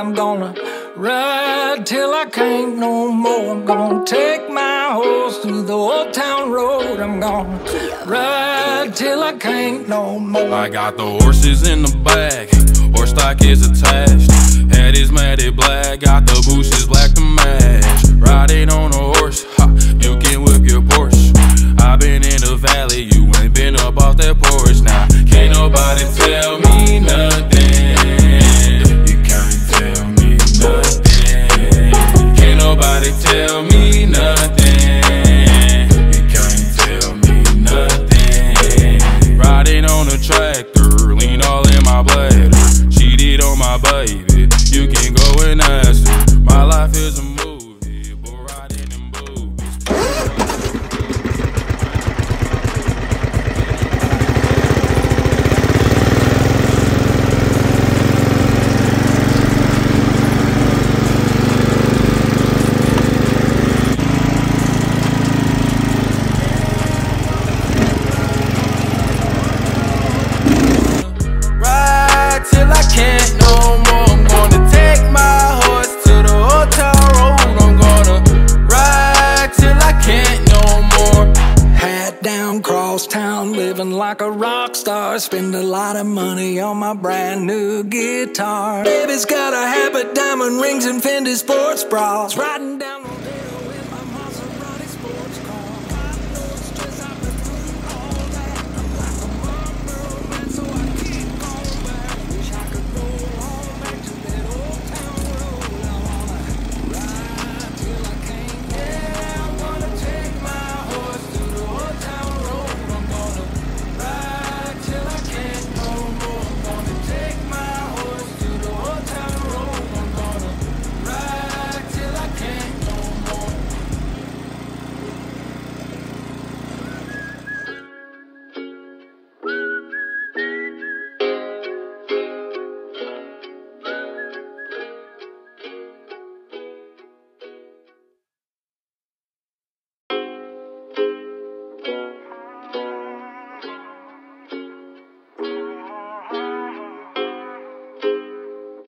I'm gonna ride till I can't no more. I'm gonna take my horse through the old town road. I'm gonna ride till I can't no more. I got the horses in the back, horse stock is attached. Head is matted black, got the bushes black to match. Riding on a horse, ha, you can whip your Porsche. I've been in the valley, you ain't been up off that porch. Now, can't nobody tell me nothing. You can't tell me nothing. Can't nobody tell me nothing. You can't tell me nothing. Riding on a tractor, lean all in my bladder. Cheated on my baby, you can go and ask her. My life is a movie, but riding in boobies. Ride till I can't no more. I'm gonna take my horse to the old town road. I'm gonna ride till I can't no more. Hat down, cross town, living like a rock star. Spend a lot of money on my brand new guitar. Baby's got a habit, diamond rings and Fendi sports bras. Riding